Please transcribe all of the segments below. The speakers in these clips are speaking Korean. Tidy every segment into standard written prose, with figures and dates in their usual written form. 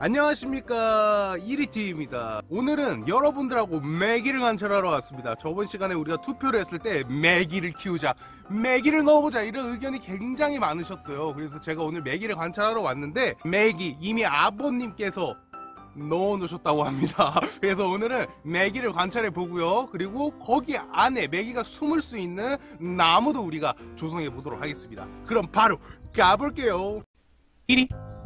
안녕하십니까, 이리티입니다. 오늘은 여러분들하고 메기를 관찰하러 왔습니다. 저번 시간에 우리가 투표를 했을 때 메기를 키우자, 메기를 넣어보자, 이런 의견이 굉장히 많으셨어요. 그래서 제가 오늘 메기를 관찰하러 왔는데 메기 이미 아버님께서 넣어 놓으셨다고 합니다. 그래서 오늘은 메기를 관찰해 보고요, 그리고 거기 안에 메기가 숨을 수 있는 나무도 우리가 조성해 보도록 하겠습니다. 그럼 바로 가볼게요. 1위.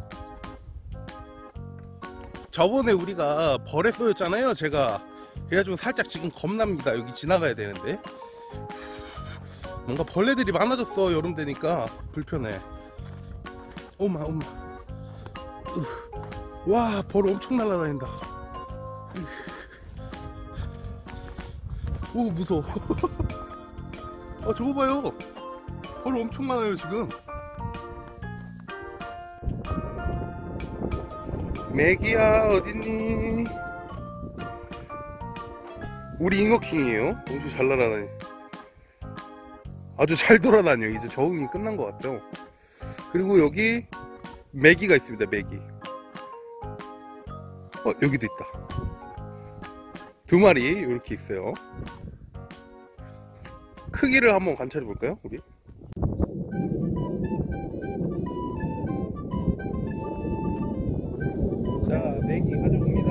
저번에 우리가 벌에 쏘였잖아요, 제가. 그래가지고 살짝 지금 겁납니다. 여기 지나가야 되는데 뭔가 벌레들이 많아졌어. 여름 되니까 불편해. 오마. 와, 벌 엄청 날아다닌다. 오, 무서워. 저거 봐요, 벌 엄청 많아요 지금. 메기야 어딨니? 우리 잉어킹이에요. 엄청 잘 날아다니. 아주 잘 돌아다녀. 이제 적응이 끝난 것 같아요. 그리고 여기 메기가 있습니다. 메기. 여기도 있다. 두 마리 이렇게 있어요. 크기를 한번 관찰해 볼까요, 우리? 자, 메기 가져옵니다.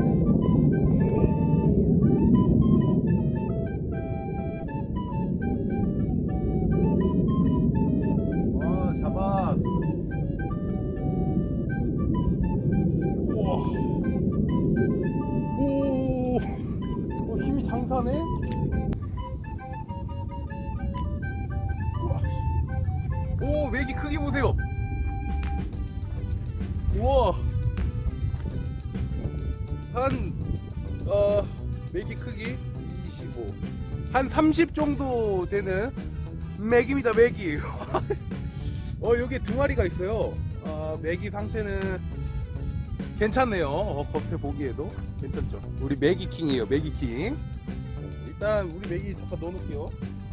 잡아. 우와. 오, 힘이 장사네. 우와. 오, 메기 크기 보세요. 우와. 메기 크기 25, 한 30 정도 되는 메기입니다. 메기. 여기 두 마리가 있어요. 메기 상태는 괜찮네요. 겉에 보기에도 괜찮죠. 우리 메기킹이에요. 메기킹. 일단 우리 메기 잠깐 넣어 놓을게요.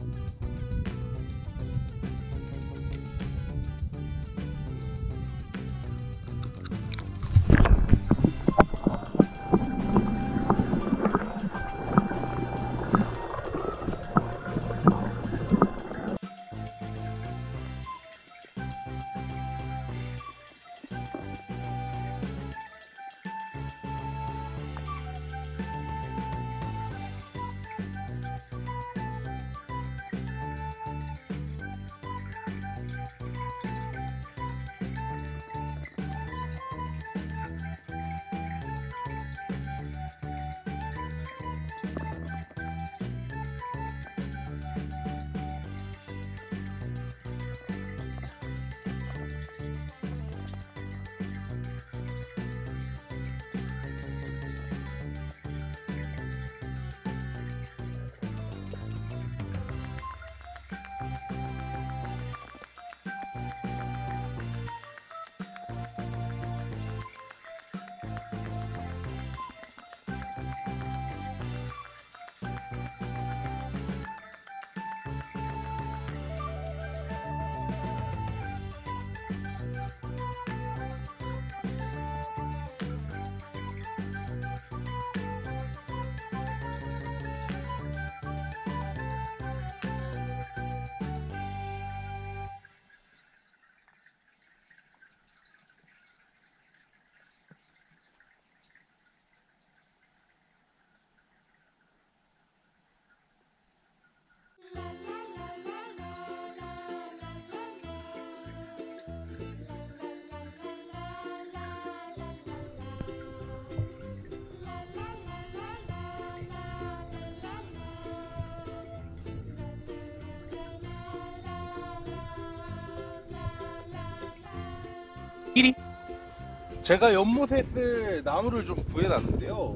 제가 연못에 쓸 나무를 좀 구해놨는데요.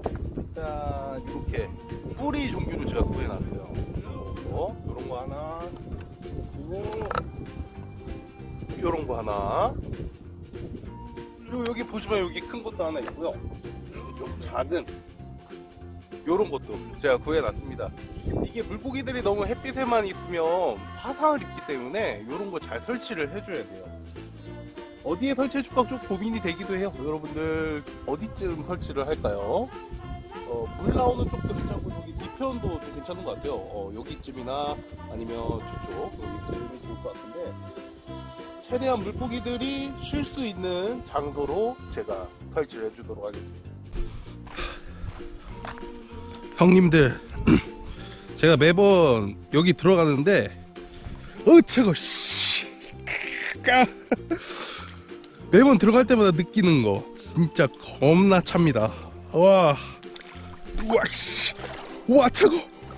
일단 이렇게 뿌리 종류를 제가 구해놨어요. 요런 거 하나, 그리고 요런 거 하나, 그리고 여기 보시면 여기 큰 것도 하나 있고요. 좀 작은 요런 것도 제가 구해놨습니다. 이게 물고기들이 너무 햇빛에만 있으면 화상을 입기 때문에 요런 거 잘 설치를 해줘야 돼요. 어디에 설치해줄까 좀 고민이 되기도 해요. 여러분들 어디쯤 설치를 할까요? 물 나오는 쪽도 괜찮고 여기 뒤편도 좀 괜찮은 것 같아요. 여기쯤이나 아니면 저쪽 여기쯤이 좋을 것 같은데 최대한 물고기들이 쉴 수 있는 장소로 제가 설치를 해주도록 하겠습니다. 형님들 제가 매번 여기 들어가는데 차고 씨 매번 들어갈 때마다 느끼는 거 진짜 겁나 찹니다. 와 차고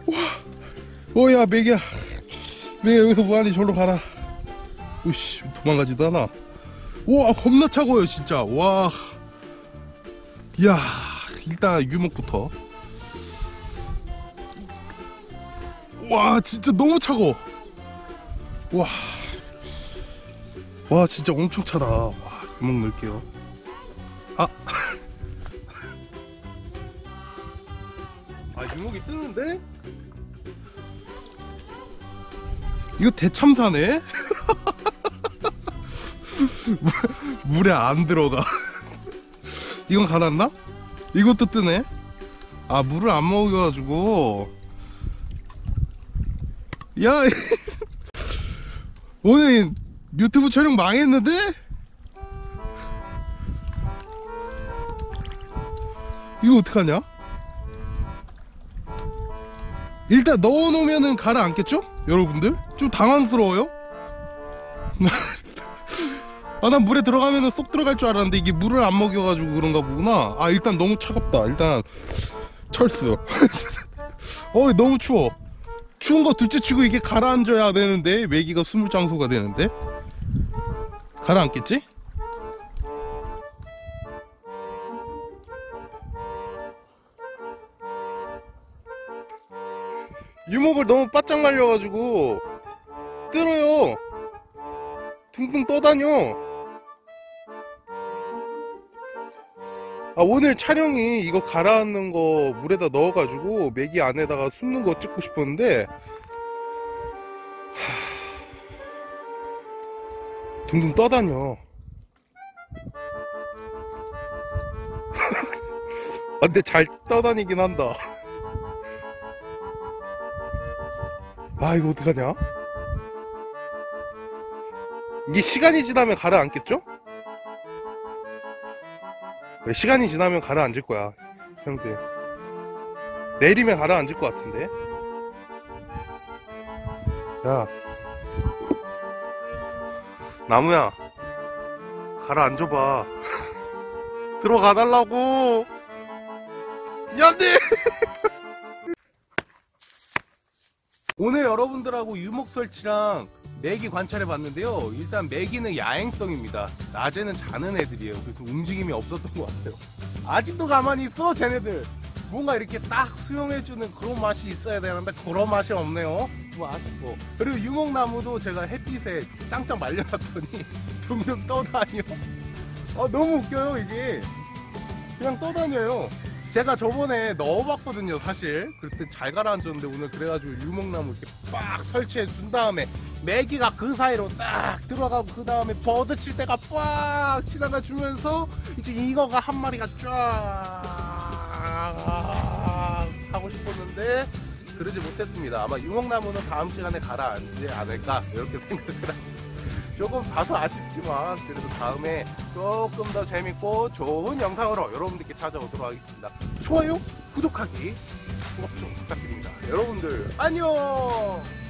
야 맥이야 여기서 뭐하니 저로 가라. 으씨 도망가지도 않아. 와 겁나 차고요 진짜. 와 야 일단 유목부터 와 진짜 너무 차고. 와 진짜 엄청 차다. 와 유목 넣을게요. 유목이 뜨는데? 이거 대참사네? 물에 안 들어가. 이건 갈았나? 이것도 뜨네? 물을 안 먹여가지고. 야 오늘 유튜브 촬영 망했는데? 이거 어떡하냐? 일단 넣어놓으면은 가라앉겠죠? 여러분들? 좀 당황스러워요? 난 물에 들어가면은 쏙 들어갈 줄 알았는데 이게 물을 안 먹여가지고 그런가 보구나. 일단 너무 차갑다. 일단 철수. 너무 추워. 추운 거 둘째 치고 이게 가라앉아야 되는데 메기가 숨을 장소가 되는데 가라앉겠지? 유목을 너무 바짝 말려가지고 뜨러요. 둥둥 떠다녀. 오늘 촬영이 이거 가라앉는 거 물에다 넣어가지고 메기 안에다가 숨는 거 찍고 싶었는데 둥둥 떠다녀. 근데 잘 떠다니긴 한다. 이거 어떡하냐? 이게 시간이 지나면 가라앉겠죠? 시간이 지나면 가라앉을 거야 형들. 내리면 가라앉을 것 같은데. 야 나무야 가라앉아봐. 들어가 달라고. 안돼. 오늘 여러분들하고 유목 설치랑 메기 관찰해 봤는데요. 일단 메기는 야행성입니다. 낮에는 자는 애들이에요. 그래서 움직임이 없었던 것 같아요. 아직도 가만히 있어 쟤네들. 뭔가 이렇게 딱 수용해주는 그런 맛이 있어야 되는데 그런 맛이 없네요. 뭐 아쉽고. 그리고 유목나무도 제가 햇빛에 짱짱 말려놨더니 둥둥 떠다녀. 너무 웃겨요 이게. 그냥 떠다녀요. 제가 저번에 넣어봤거든요 사실. 그때 잘 가라앉았는데 오늘 그래가지고 유목나무 이렇게 빡 설치해 준 다음에 메기가 그 사이로 딱 들어가고 그 다음에 버드 칠 때가 빡 지나가 주면서 이제 이거가 한 마리가 쫙 하고 싶었는데 그러지 못했습니다. 아마 유목나무는 다음 시간에 가라앉지 않을까 이렇게 생각을 합니다. 조금 다소 아쉽지만 그래도 다음에 조금 더 재밌고 좋은 영상으로 여러분들께 찾아오도록 하겠습니다. 좋아요, 구독하기 꼭 좀 부탁드립니다. 여러분들 안녕.